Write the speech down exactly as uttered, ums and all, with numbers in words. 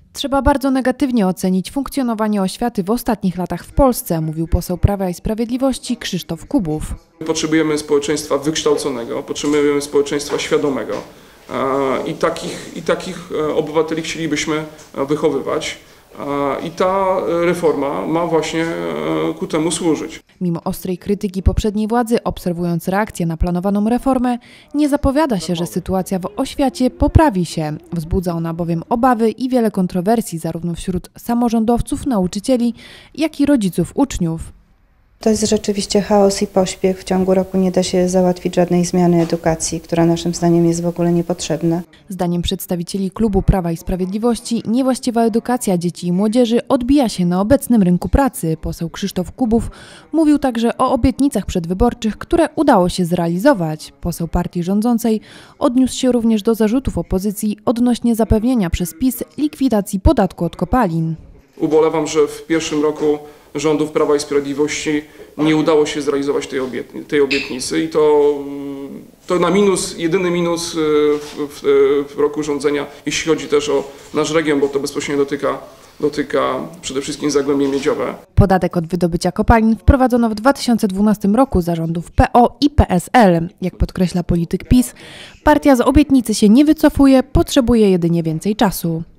Trzeba bardzo negatywnie ocenić funkcjonowanie oświaty w ostatnich latach w Polsce, mówił poseł Prawa i Sprawiedliwości Krzysztof Kubów. Potrzebujemy społeczeństwa wykształconego, potrzebujemy społeczeństwa świadomego i takich, i takich obywateli chcielibyśmy wychowywać. I ta reforma ma właśnie ku temu służyć. Mimo ostrej krytyki poprzedniej władzy, obserwując reakcję na planowaną reformę, nie zapowiada się, że sytuacja w oświacie poprawi się. Wzbudza ona bowiem obawy i wiele kontrowersji zarówno wśród samorządowców, nauczycieli, jak i rodziców uczniów. To jest rzeczywiście chaos i pośpiech. W ciągu roku nie da się załatwić żadnej zmiany edukacji, która naszym zdaniem jest w ogóle niepotrzebna. Zdaniem przedstawicieli klubu Prawa i Sprawiedliwości niewłaściwa edukacja dzieci i młodzieży odbija się na obecnym rynku pracy. Poseł Krzysztof Kubów mówił także o obietnicach przedwyborczych, które udało się zrealizować. Poseł partii rządzącej odniósł się również do zarzutów opozycji odnośnie zapewnienia przez PiS likwidacji podatku od kopalin. Ubolewam, że w pierwszym roku rządów Prawa i Sprawiedliwości nie udało się zrealizować tej, obietni tej obietnicy i to, to na minus, jedyny minus w, w, w roku rządzenia, jeśli chodzi też o nasz region, bo to bezpośrednio dotyka, dotyka przede wszystkim Zagłębie Miedziowe. Podatek od wydobycia kopalin wprowadzono w dwa tysiące dwunastym roku za rządów P O i P S L. Jak podkreśla polityk PiS, partia z obietnicy się nie wycofuje, potrzebuje jedynie więcej czasu.